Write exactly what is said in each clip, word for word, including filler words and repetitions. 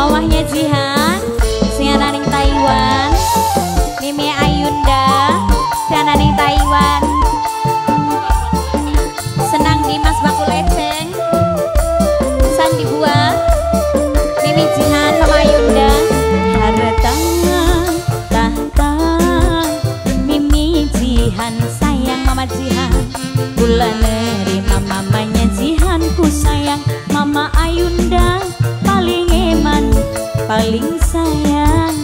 Mamahnya Jihan siananing Taiwan, Mimi Ayunda siananing Taiwan. Senang Dimas Bakul Eceng, Sandi Buah, Mimi Jihan, Mama Ayunda. Harta tahta Mimi Jihan sayang Mama Jihan, kula nerima mamanya Jihan ku sayang Mama Ayunda, paling eman paling sayang.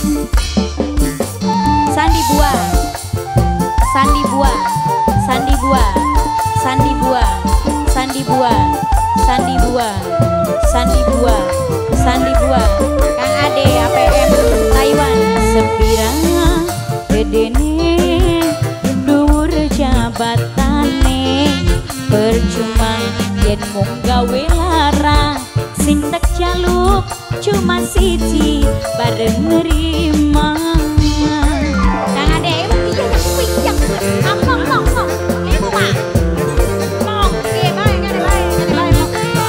Sandi Buah, Sandi Buah, Sandi Buah, Sandi Buah, Sandi Buah, Sandi Buah, Sandi Buah, Sandi Buah. Kang Ade A P M Taiwan. Sepirang gedene dhuwur jabatane, percuma yen mung gawe lara, sing tek jaluk cuma siji bareng nerima. Kang Ade piyang piyang among mong mong ibu mah mong piye bae ngene bae ngene bae mong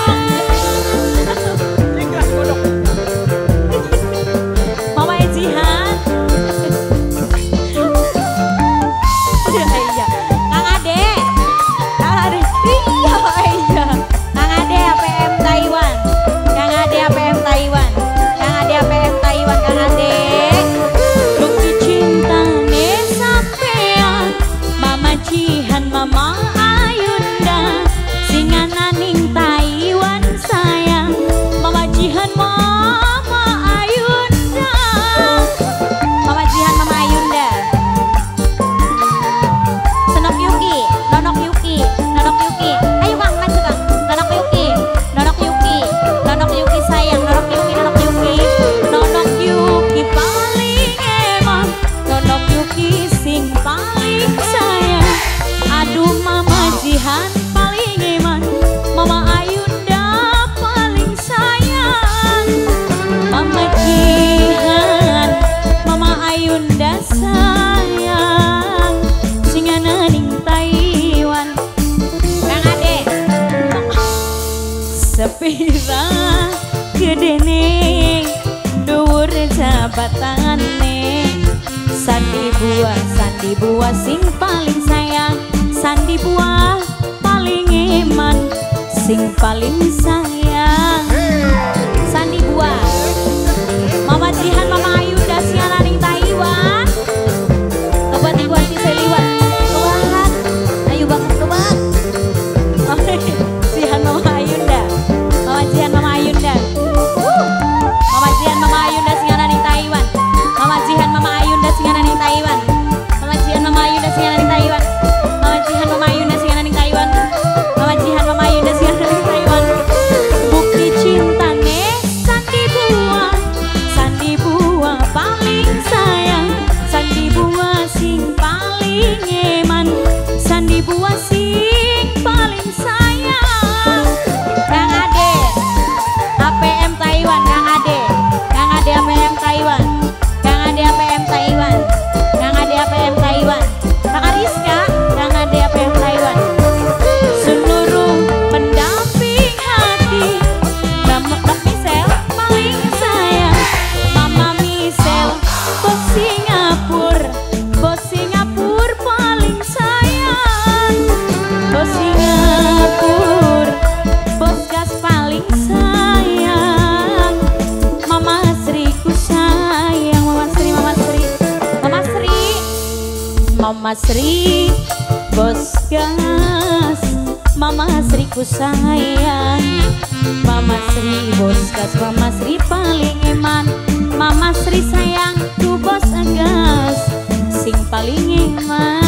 ingras godok Mama Jihan. Iya Kang Ade, Kang Ade iya iya Kang Ade A P M Taiwan, Kang Ade A P M Taiwan, Kang Ade A P M Taiwan, Kang Ade. Bukti cintane sampean Mama Jihan, Mama Ayunda, singananing Taiwan sayang Mama Jihan, Mama Ayunda. Mama Jihan, Mama Ayunda. Senok Yuki, Nonok Yuki, Nonok Yuki. Ayo Kang, maju Kang. Nonok Yuki, Nonok Yuki, Nonok Yuki sayang, Nonok Yuki, Nonok Yuki. Nonok Yuki paling emang, Nonok Yuki sing paling sayang. Aduh Mama Jihan paling emang, Mama Ayunda paling sayang. Mama Jihan, Mama Ayunda sayang, singananing Taiwan. Kang Ade sepira gedene dhuwur jabatane, Sandi Buah, Sandi Buah sing paling sayang, Sandi Buah paling eman sing paling sayang. Sandi Buah, Mama Jihan, Mama Ayunda siananing Taiwan. Kebat ibu hati seliwat kebahan, ayo banget kebat. Jihan Mama Ayunda, Mama Jihan Mama Ayunda. Wuh. Mama Jihan Mama Ayunda siananing Taiwan, Mama Jihan Mama Ayunda siananing Taiwan, Mama Jihan Mama Ayunda siananing Taiwan, Mama Jihan Mama Ayunda siananing Taiwan, Mama Jihan Mama Ayunda siananing Taiwan. Bukti cintane Sandi Buah, Sandi Buah paling sayang, Sandi Buah sing paling eman, Sandi Buah sing paling sayang. Kang Ade A P M Taiwan, Kang Ade, Kang Ade A P M Taiwan, Kang Ade A P M Taiwan, Kang Ade A P M Taiwan. Kang Ariska, Kang Ade A P M Taiwan. Seluruh pendamping hati, Mama Michelle paling sayang, Mama Michelle bos Singapura, bos Singapura paling sayang, bos Singapura, bos gas paling sayang, Mama Sri ku sayang, Mama Sri, Mama Sri, Mama Sri, Mama Sri, bos gas, Mama Sri ku sayang, Mama Sri bos gas, Mama Sri paling eman, Mama Sri sayang ku bos gas, sing paling eman.